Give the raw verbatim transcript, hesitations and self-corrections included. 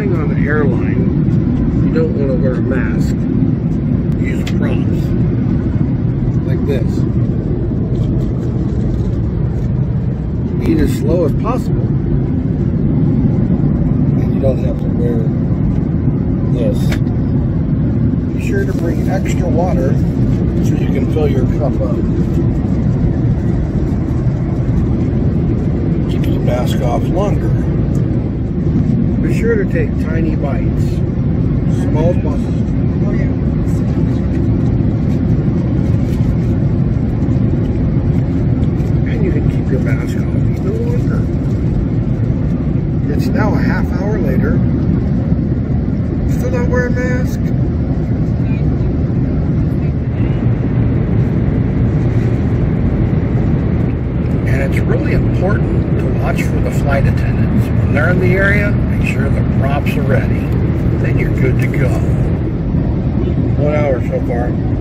flying on an airline, you don't want to wear a mask. Use props like this. Eat as slow as possible, and you don't have to wear this. Be sure to bring extra water so you can fill your cup up. Keep the mask off longer. Be sure to take tiny bites, small as possible. And you can keep your mask on even longer. It's now a half hour later. Still not wearing a mask? And it's really important to watch for the flight attendants. When they're in the area, make sure the props are ready. Then you're good to go. One hour so far.